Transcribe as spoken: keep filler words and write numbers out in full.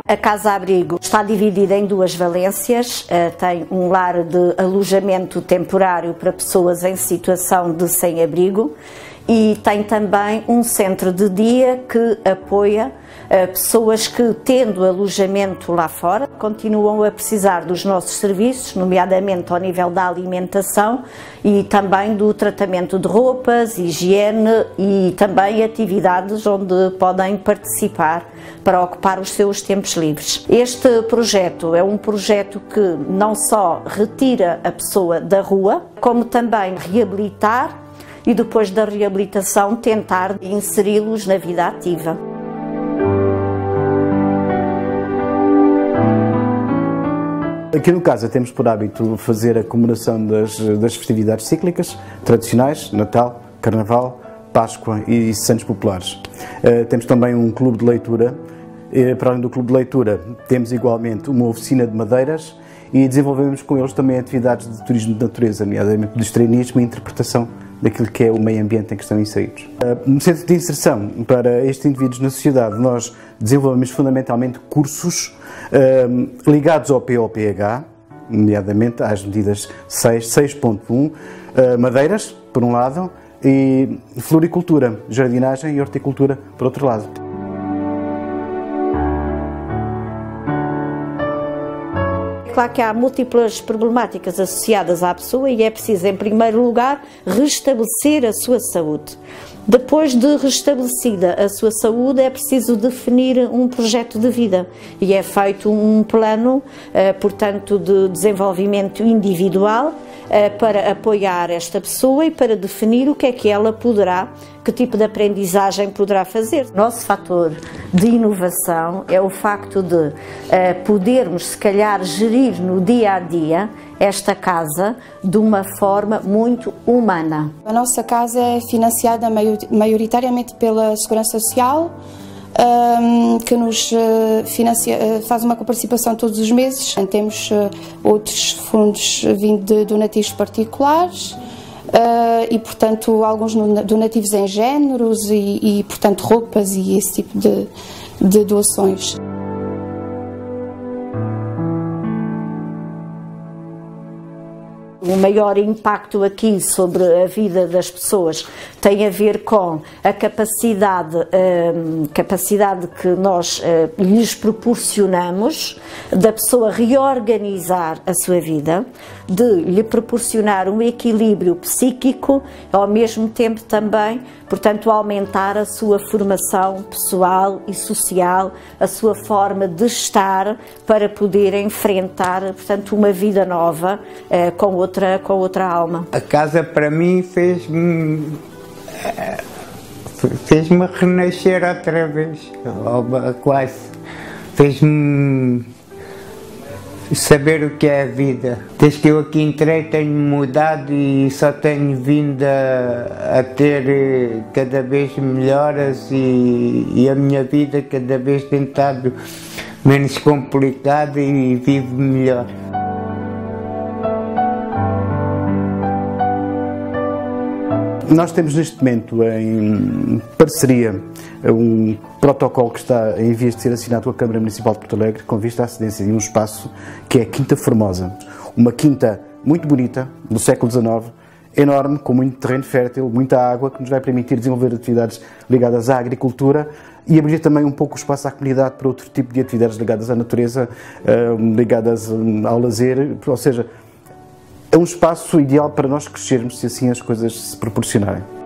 A casa-abrigo está dividida em duas valências, tem um lar de alojamento temporário para pessoas em situação de sem-abrigo e tem também um centro de dia que apoia pessoas que, tendo alojamento lá fora, continuam a precisar dos nossos serviços, nomeadamente ao nível da alimentação e também do tratamento de roupas, higiene e também atividades onde podem participar para ocupar os seus tempos livres. Este projeto é um projeto que não só retira a pessoa da rua, como também reabilitar e depois da reabilitação tentar inseri-los na vida ativa. Aqui no Casa temos por hábito fazer a comemoração das, das festividades cíclicas, tradicionais, Natal, Carnaval, Páscoa e Santos Populares. Uh, temos também um clube de leitura. Uh, para além do clube de leitura, temos igualmente uma oficina de madeiras e desenvolvemos com eles também atividades de turismo de natureza, nomeadamente de estreinismo e interpretação daquilo que é o meio ambiente em que estão inseridos. Uh, no Centro de Inserção para estes indivíduos na sociedade, nós desenvolvemos fundamentalmente cursos uh, ligados ao P O P H, nomeadamente às medidas seis ponto um, uh, madeiras, por um lado, e floricultura, jardinagem e horticultura, por outro lado. Claro que há múltiplas problemáticas associadas à pessoa e é preciso, em primeiro lugar, restabelecer a sua saúde. Depois de restabelecida a sua saúde, é preciso definir um projeto de vida e é feito um plano, portanto, de desenvolvimento individual para apoiar esta pessoa e para definir o que é que ela poderá, que tipo de aprendizagem poderá fazer. O nosso fator de inovação é o facto de uh, podermos, se calhar, gerir no dia a dia esta casa de uma forma muito humana. A nossa casa é financiada maioritariamente pela Segurança Social, um, que nos financia, faz uma coparticipação todos os meses. Temos uh, outros fundos vindo de donativos particulares. Uh, e, portanto, alguns donativos em géneros e, e, portanto, roupas e esse tipo de, de doações. O maior impacto aqui sobre a vida das pessoas tem a ver com a capacidade, a capacidade que nós lhes proporcionamos da pessoa reorganizar a sua vida, de lhe proporcionar um equilíbrio psíquico, ao mesmo tempo também, portanto, aumentar a sua formação pessoal e social, a sua forma de estar para poder enfrentar, portanto, uma vida nova eh, com outra, com outra alma. A casa para mim fez-me fez-me renascer outra vez, quase. Fez-me saber o que é a vida. Desde que eu aqui entrei tenho mudado e só tenho vindo a, a ter cada vez melhoras e, e a minha vida cada vez tem estado menos complicada e vivo melhor. Nós temos neste momento em parceria um protocolo que está em vias de ser assinado com a Câmara Municipal de Porto Alegre com vista à cedência de um espaço que é a Quinta Formosa. Uma quinta muito bonita, do século dezenove, enorme, com muito terreno fértil, muita água, que nos vai permitir desenvolver atividades ligadas à agricultura e abrir também um pouco o espaço à comunidade para outro tipo de atividades ligadas à natureza, ligadas ao lazer, ou seja, é um espaço ideal para nós crescermos se assim as coisas se proporcionarem.